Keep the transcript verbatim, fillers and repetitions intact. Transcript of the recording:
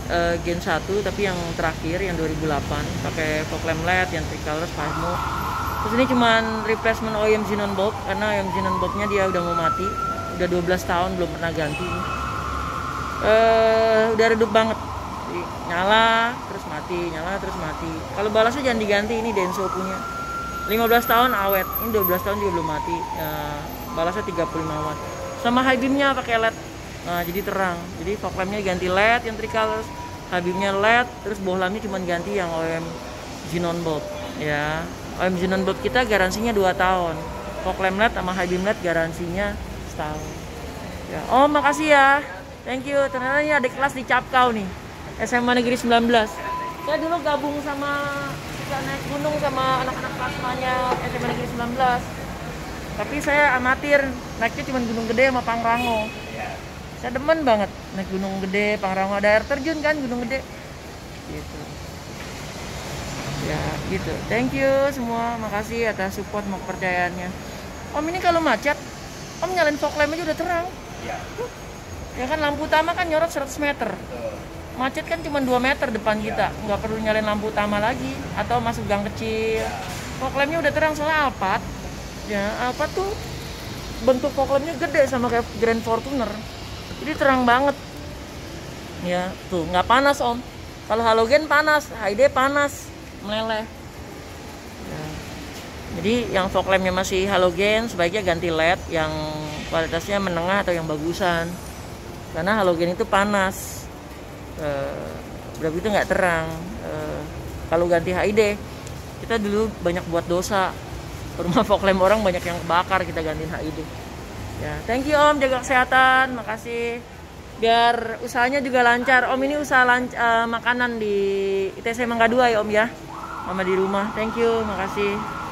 uh, Gen satu tapi yang terakhir yang dua ribu delapan pakai fog lamp L E D yang tricolor five mode. Terus ini cuman replacement O E M xenon bulb karena O E M xenon bulbnya dia udah mau mati, udah dua belas tahun belum pernah ganti. Uh, udah redup banget. Jadi, nyala terus mati, nyala terus mati. Kalau balasnya jangan diganti, ini Denso punya. lima belas tahun awet, ini dua belas tahun juga belum mati. Uh, balasnya tiga puluh lima watt. Sama high beamnya pakai L E D. Nah, jadi terang. Jadi fog lampnya ganti L E D yang tricolor, high beamnya L E D, terus bohlamnya cuma ganti yang O E M xenon bulb. Ya, O E M xenon bulb kita garansinya dua tahun. Fog lamp L E D sama high beam L E D garansinya setahun. Ya, oh makasih ya. Thank you. Ternyata ini adik kelas di Capkau nih. S M A Negeri sembilan belas. Saya dulu gabung sama suka naik gunung sama anak-anak plasmanya S M A Negeri sembilan belas. Tapi saya amatir, naiknya cuma gunung gede sama Pangrango. Saya demen banget naik gunung gede, Pangrango ada air terjun kan, gunung gede. Gitu. Ya, gitu. Thank you semua, makasih atas support sama kepercayaannya. Om ini kalau macet, Om nyalain fog lamp aja udah terang. Iya. Ya kan lampu utama kan nyorot seratus meter. Macet kan cuma dua meter depan kita, nggak perlu nyalain lampu utama lagi atau masuk gang kecil. Fog lampnya udah terang soalnya Alphard. Ya, Alphard tuh bentuk fog lampnya gede sama kayak Grand Fortuner. Jadi terang banget. Ya, tuh nggak panas Om. Kalau halogen panas, H D panas, meleleh. Ya. Jadi yang fog lampnya masih halogen sebaiknya ganti L E D yang kualitasnya menengah atau yang bagusan. Karena halogen itu panas. Uh, berarti itu nggak terang. Uh, kalau ganti H I D, kita dulu banyak buat dosa. Rumah fog lamp orang banyak yang kebakar, kita gantiin H I D. Ya, thank you Om, jaga kesehatan, makasih. Biar usahanya juga lancar. Om ini usaha lanc- uh, makanan di I T C Mangga dua ya Om ya, sama di rumah. Thank you, makasih.